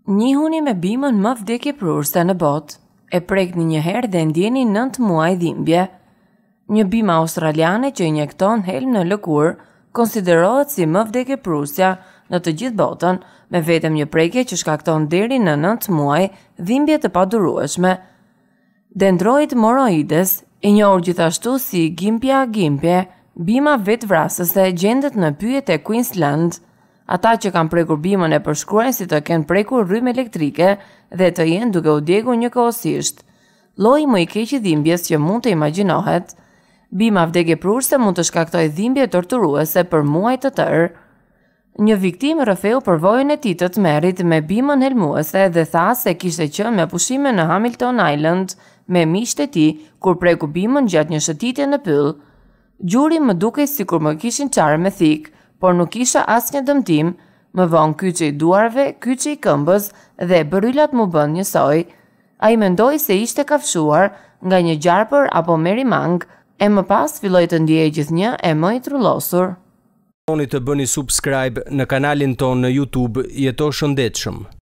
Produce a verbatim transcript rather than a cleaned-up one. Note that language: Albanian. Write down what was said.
Njihuni me bimën më vdekjeprurëse në botë, e prekni një herë dhe ndjeni nëntë muaj dhimbje. Një bimë australiane që injekton helm në lëkurë konsiderohet si më vdekjeprurësja në të gjithë botën, me vetëm një prekje që shkakton deri në nëntë muaj dhimbje të padurueshme. Dendroid moroides, i njohur gjithashtu si gimpja gimpje, bima vetvrasëse gjendet në pyjet e Queensland. Ata që kanë prekur bimën e përshkruajnë si të kenë prekur rrymë elektrike dhe të jenë duke u djegur njëkohësisht. Lloji më i keq i dhimbjes që mund të imagjinohet. Bima vdekjeprurëse mund të shkaktojë dhimbje torturuese për muaj të tërë. Një viktim rrëfeu përvojën e tij të tmerrit me bimën helmuese dhe tha se kishte qenë me pushime në Hamilton Island me miqtë e tij kur preku bimën gjatë një shëtitje në pyll. Gjuri më dukej sikur më kishin çarë me thik, por nuk kisha asnjë dëmtim. Më vonë kyçi i duarve, kyçi i këmbës dhe bëryllat mu bën njësoj. Ai mendoi se ishte kafshuar nga një gjarpër apo merimang, e më pas filloi të ndiejë gjithnjë e më i trullosur. Doni të bëni subscribe në kanalin ton në YouTube Jeto Shëndetshëm.